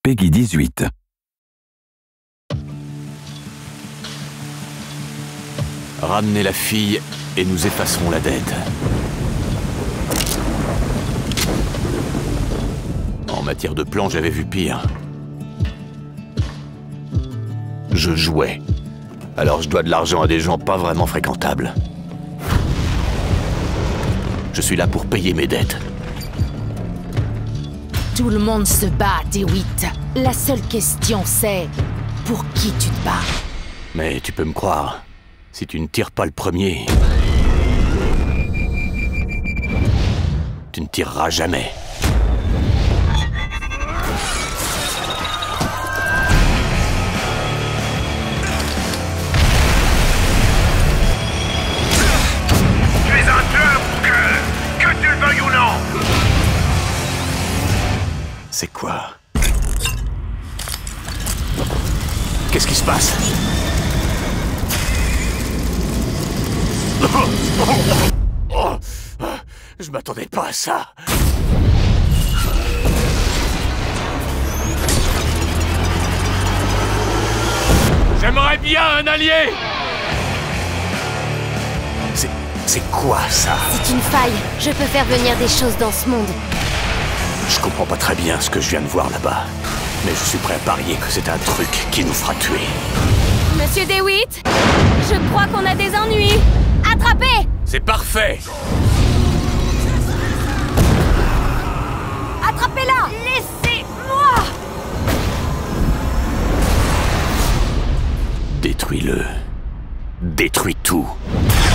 Peggy 18. Ramenez la fille et nous effacerons la dette. En matière de plan, j'avais vu pire. Je jouais. Alors je dois de l'argent à des gens pas vraiment fréquentables. Je suis là pour payer mes dettes. Tout le monde se bat, DeWitt. La seule question, c'est... pour qui tu te bats? Mais tu peux me croire, si tu ne tires pas le premier, tu ne tireras jamais. Tu es un tueur, que tu le veuilles ou non. C'est quoi? Qu'est-ce qui se passe? Je m'attendais pas à ça. J'aimerais bien un allié. C'est quoi ça? C'est une faille. Je peux faire venir des choses dans ce monde. Je comprends pas très bien ce que je viens de voir là-bas. Mais je suis prêt à parier que c'est un truc qui nous fera tuer. Monsieur DeWitt, je crois qu'on a des ennuis. Attrapez! C'est parfait! Attrapez-la! Laissez-moi! Détruis-le. Détruis tout.